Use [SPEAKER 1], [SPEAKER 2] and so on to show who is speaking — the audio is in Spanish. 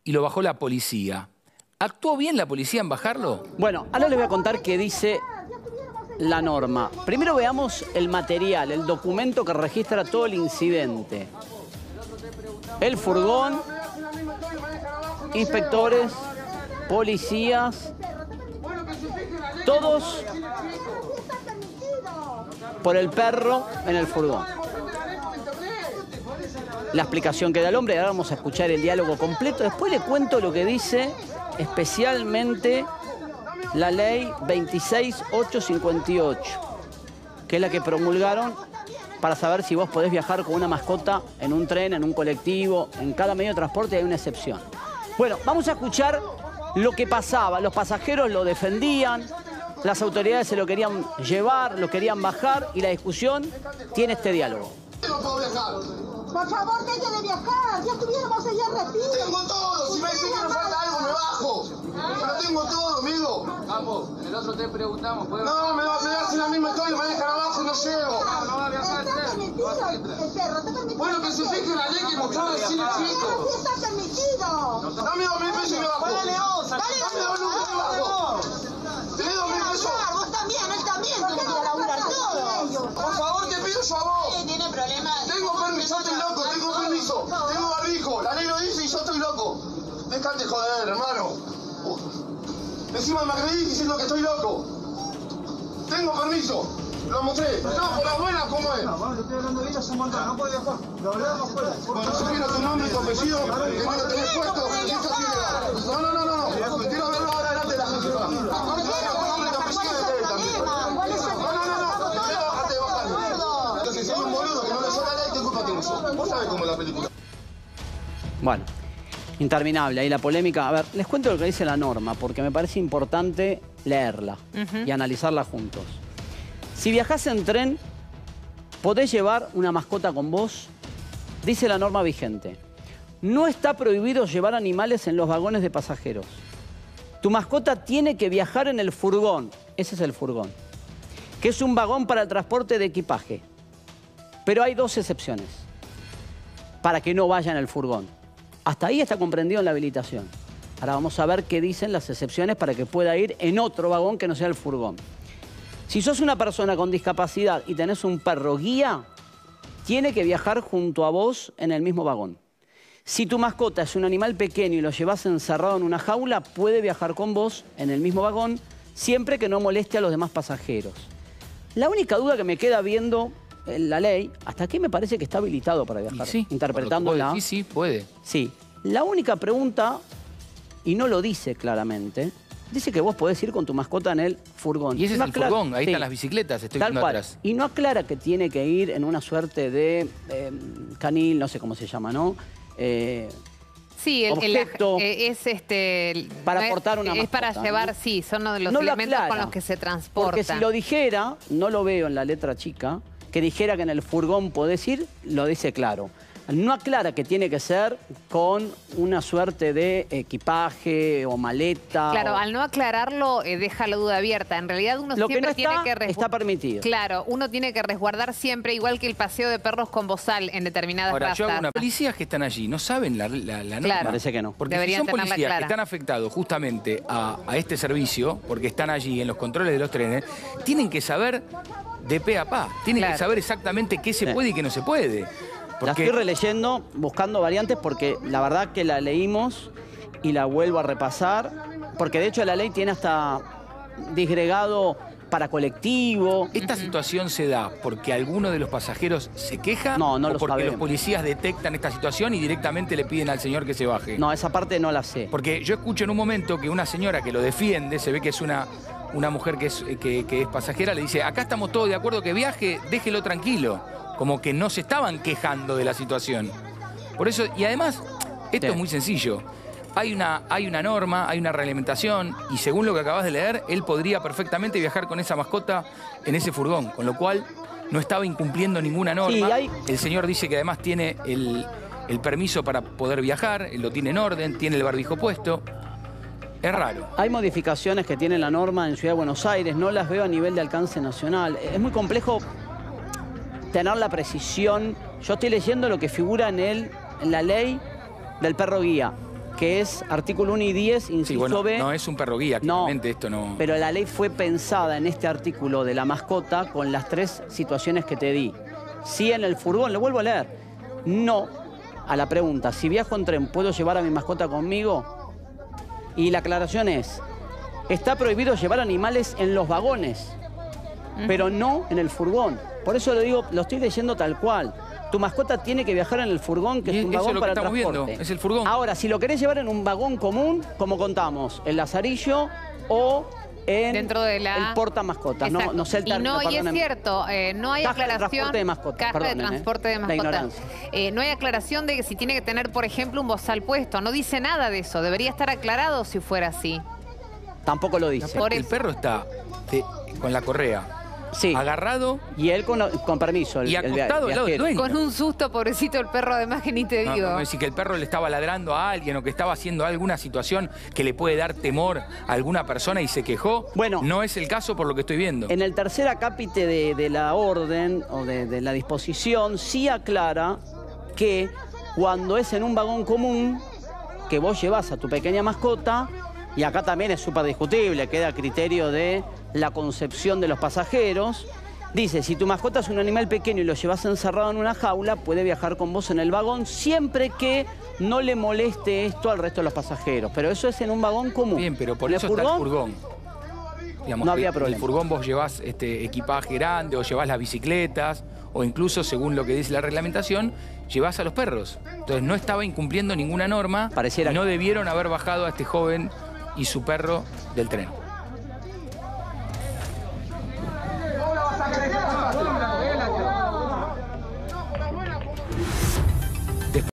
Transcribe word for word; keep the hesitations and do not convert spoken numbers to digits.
[SPEAKER 1] y lo bajó la policía. ¿Actuó bien la policía en bajarlo?
[SPEAKER 2] Bueno, ahora les voy a contar qué dice la norma. Primero veamos el material, el documento que registra todo el incidente. El furgón, inspectores, policías, todos por el perro en el furgón. La explicación que da el hombre, ahora vamos a escuchar el diálogo completo. Después le cuento lo que dice especialmente la ley veintiséis mil ochocientos cincuenta y ocho, que es la que promulgaron para saber si vos podés viajar con una mascota en un tren, en un colectivo, en cada medio de transporte hay una excepción. Bueno, vamos a escuchar lo que pasaba. Los pasajeros lo defendían, las autoridades se lo querían llevar, lo querían bajar y la discusión tiene este diálogo.
[SPEAKER 3] No puedo viajar.
[SPEAKER 4] Por favor, deje de viajar. Ya estuviéramos allá retiro.
[SPEAKER 3] Tengo todo. Si me dicen que me falta algo, me bajo. Pero tengo todo, amigo.
[SPEAKER 5] Vamos, el otro te preguntamos. ¿Puedo?
[SPEAKER 3] No, me va a pegar sin la misma historia. Me dejan abajo y no llego.
[SPEAKER 5] No, no va a viajar.
[SPEAKER 4] Está permitido el perro. Está permitido.
[SPEAKER 3] Bueno, que se fije la ley que mostró el cine
[SPEAKER 4] Pero
[SPEAKER 3] chico.
[SPEAKER 4] sí está permitido.
[SPEAKER 3] Dame dos mil pesos y me bajo.
[SPEAKER 4] Dale, osa.
[SPEAKER 3] Dame dos lucas y me bajo. Te doy dos mil pesos.
[SPEAKER 4] Vos también, él también tiene que laburar todo.
[SPEAKER 3] Por favor, te pido yo a vos.
[SPEAKER 4] Tiene problemas.
[SPEAKER 3] Tengo permiso, estoy loco. Tengo permiso. Tengo barbijo. La ley lo dice y yo estoy loco. Dejate joder, hermano. Encima me agredís diciendo que estoy loco. Tengo permiso. Lo mostré. No, por la buena, ¿cómo es?
[SPEAKER 6] No, yo estoy hablando de ella, se monta, no puede viajar. Lo hablamos fuera.
[SPEAKER 3] Bueno, yo quiero tu nombre y tu apellido, que no lo tenés puesto, y esto es ilegal. No, no, no, no, no. Quiero verlo ahora delante de la gente. No, no, no, tu nombre y tu apellido de él también. No, no, no, no. Primero bajate de bajar. Entonces, si hay un boludo que no leyó la ley, ¿qué culpa tienes? Vos sabés cómo es la película.
[SPEAKER 2] Bueno, interminable ahí la polémica. A ver, les cuento lo que dice la norma, porque me parece importante leerla uh-huh. y analizarla juntos. Si viajás en tren, podés llevar una mascota con vos, dice la norma vigente. No está prohibido llevar animales en los vagones de pasajeros. Tu mascota tiene que viajar en el furgón, ese es el furgón, que es un vagón para el transporte de equipaje. Pero hay dos excepciones para que no vaya en el furgón. Hasta ahí está comprendido en la habilitación. Ahora vamos a ver qué dicen las excepciones para que pueda ir en otro vagón que no sea el furgón. Si sos una persona con discapacidad y tenés un perro guía, tiene que viajar junto a vos en el mismo vagón. Si tu mascota es un animal pequeño y lo llevas encerrado en una jaula, puede viajar con vos en el mismo vagón, siempre que no moleste a los demás pasajeros. La única duda que me queda viendo en la ley, hasta aquí me parece que está habilitado para viajar,
[SPEAKER 1] sí,
[SPEAKER 2] interpretándola.
[SPEAKER 1] Sí, sí, puede.
[SPEAKER 2] Sí. La única pregunta, y no lo dice claramente, dice que vos podés ir con tu mascota en el furgón.
[SPEAKER 1] Y ese
[SPEAKER 2] no
[SPEAKER 1] es el
[SPEAKER 2] aclara...
[SPEAKER 1] furgón, ahí
[SPEAKER 2] sí.
[SPEAKER 1] están las bicicletas, estoy
[SPEAKER 2] Tal
[SPEAKER 1] viendo
[SPEAKER 2] cual.
[SPEAKER 1] atrás.
[SPEAKER 2] Y no aclara que tiene que ir en una suerte de eh, canil, no sé cómo se llama, ¿no? Eh,
[SPEAKER 7] sí, el,
[SPEAKER 2] objeto
[SPEAKER 7] el, es este...
[SPEAKER 2] para
[SPEAKER 7] no
[SPEAKER 2] portar una
[SPEAKER 7] es,
[SPEAKER 2] mascota.
[SPEAKER 7] Es para llevar,
[SPEAKER 2] ¿no?
[SPEAKER 7] sí, son los
[SPEAKER 2] no
[SPEAKER 7] elementos con los que se transportan.
[SPEAKER 2] Porque si lo dijera, no lo veo en la letra chica, que dijera que en el furgón podés ir, lo dice claro. No aclara que tiene que ser con una suerte de equipaje o maleta.
[SPEAKER 7] Claro,
[SPEAKER 2] o...
[SPEAKER 7] al no aclararlo eh, deja la duda abierta. En realidad uno
[SPEAKER 2] Lo
[SPEAKER 7] siempre
[SPEAKER 2] que no
[SPEAKER 7] tiene
[SPEAKER 2] está,
[SPEAKER 7] que resguardar.
[SPEAKER 2] está permitido.
[SPEAKER 7] Claro, uno tiene que resguardar siempre, igual que el paseo de perros con bozal en determinadas
[SPEAKER 1] Ahora,
[SPEAKER 7] razas.
[SPEAKER 1] yo hago una... Policías que están allí, ¿no saben la, la, la norma?
[SPEAKER 7] Claro.
[SPEAKER 2] Parece que no.
[SPEAKER 1] Porque
[SPEAKER 7] Deberían
[SPEAKER 1] si son
[SPEAKER 7] tenerla
[SPEAKER 1] policías
[SPEAKER 7] clara.
[SPEAKER 1] que están afectados justamente a, a este servicio, porque están allí en los controles de los trenes, tienen que saber de pe a pa. Tienen
[SPEAKER 7] Claro.
[SPEAKER 1] que saber exactamente qué se
[SPEAKER 2] Sí.
[SPEAKER 1] puede y qué no se puede.
[SPEAKER 2] La
[SPEAKER 1] Porque...
[SPEAKER 2] estoy releyendo, buscando variantes, porque la verdad que la leímos y la vuelvo a repasar, porque de hecho la ley tiene hasta disgregado para colectivo.
[SPEAKER 1] ¿Esta situación se da porque alguno de los pasajeros se queja?
[SPEAKER 2] No, no
[SPEAKER 1] o
[SPEAKER 2] lo
[SPEAKER 1] porque
[SPEAKER 2] sabemos.
[SPEAKER 1] los policías detectan esta situación y directamente le piden al señor que se baje?
[SPEAKER 2] No, esa parte no la sé.
[SPEAKER 1] Porque yo escucho en un momento que una señora que lo defiende, se ve que es una, una mujer que es, que, que es pasajera, le dice, acá estamos todos de acuerdo que viaje, déjelo tranquilo. Como que no se estaban quejando de la situación. Por eso, y además, esto
[SPEAKER 2] Sí.
[SPEAKER 1] es muy sencillo. Hay una, hay una norma, hay una reglamentación, y según lo que acabas de leer, él podría perfectamente viajar con esa mascota en ese furgón, con lo cual no estaba incumpliendo ninguna norma.
[SPEAKER 2] Sí, hay...
[SPEAKER 1] El señor dice que además tiene el, el permiso para poder viajar, él lo tiene en orden, tiene el barbijo puesto. Es raro.
[SPEAKER 2] Hay modificaciones que tiene la norma en Ciudad de Buenos Aires, no las veo a nivel de alcance nacional. Es muy complejo tener la precisión. Yo estoy leyendo lo que figura en, el, en la ley del perro guía. que es artículo uno y diez, inciso
[SPEAKER 1] Sí, bueno,
[SPEAKER 2] B.
[SPEAKER 1] no es un perro guía,
[SPEAKER 2] No,
[SPEAKER 1] claramente esto no...
[SPEAKER 2] pero la ley fue pensada en este artículo de la mascota con las tres situaciones que te di. Sí en el furgón, lo vuelvo a leer. No a la pregunta, si viajo en tren, ¿puedo llevar a mi mascota conmigo? Y la aclaración es, está prohibido llevar animales en los vagones, pero no en el furgón. Por eso lo digo, lo estoy leyendo tal cual. Tu mascota tiene que viajar en el furgón, que
[SPEAKER 1] Y
[SPEAKER 2] es un
[SPEAKER 1] eso
[SPEAKER 2] vagón
[SPEAKER 1] es lo que
[SPEAKER 2] para
[SPEAKER 1] estamos
[SPEAKER 2] transporte.
[SPEAKER 1] viendo, es el furgón.
[SPEAKER 2] Ahora, si lo querés llevar en un vagón común, como contamos, el Lazarillo o en
[SPEAKER 7] Dentro de la...
[SPEAKER 2] el porta mascotas. No,
[SPEAKER 7] Exacto.
[SPEAKER 2] no sé el término,
[SPEAKER 7] Y no, y es
[SPEAKER 2] perdónenme.
[SPEAKER 7] cierto, eh, no hay
[SPEAKER 2] Caja de
[SPEAKER 7] aclaración...
[SPEAKER 2] transporte de mascotas,
[SPEAKER 7] Caja
[SPEAKER 2] perdonen,
[SPEAKER 7] de
[SPEAKER 2] eh.
[SPEAKER 7] transporte de
[SPEAKER 2] La
[SPEAKER 7] mascotas.
[SPEAKER 2] ignorancia.
[SPEAKER 7] Eh, no hay aclaración de que si tiene que tener, por ejemplo, un bozal puesto. No dice nada de eso. Debería estar aclarado si fuera así.
[SPEAKER 2] Tampoco lo dice.
[SPEAKER 7] Por
[SPEAKER 1] el
[SPEAKER 7] eso.
[SPEAKER 1] perro está de- con la correa,
[SPEAKER 2] Sí.
[SPEAKER 1] agarrado
[SPEAKER 2] Y él con, con permiso. El,
[SPEAKER 1] y
[SPEAKER 2] el
[SPEAKER 1] acostado al lado del
[SPEAKER 2] viajero.
[SPEAKER 1] dueño.
[SPEAKER 7] Con un susto, pobrecito el perro, además que ni te
[SPEAKER 1] No,
[SPEAKER 7] digo.
[SPEAKER 1] no, es decir, que el perro le estaba ladrando a alguien o que estaba haciendo alguna situación que le puede dar temor a alguna persona y se quejó.
[SPEAKER 2] Bueno.
[SPEAKER 1] No es el caso por lo que estoy viendo.
[SPEAKER 2] En el tercer acápite de, de la orden o de, de la disposición, sí aclara que cuando es en un vagón común, que vos llevas a tu pequeña mascota, y acá también es súper discutible, queda a criterio de la concepción de los pasajeros, dice, si tu mascota es un animal pequeño y lo llevas encerrado en una jaula, puede viajar con vos en el vagón siempre que no le moleste esto al resto de los pasajeros. Pero eso es en un vagón común.
[SPEAKER 1] Bien, pero por
[SPEAKER 2] ¿En
[SPEAKER 1] eso
[SPEAKER 2] el
[SPEAKER 1] está el furgón. Digamos,
[SPEAKER 2] No
[SPEAKER 1] que
[SPEAKER 2] había
[SPEAKER 1] en
[SPEAKER 2] problema.
[SPEAKER 1] el furgón vos llevás este, equipaje grande o llevás las bicicletas o incluso, según lo que dice la reglamentación, llevás a los perros. Entonces no estaba incumpliendo ninguna norma
[SPEAKER 2] Pareciera
[SPEAKER 1] y no
[SPEAKER 2] que-
[SPEAKER 1] debieron haber bajado a este joven y su perro del tren.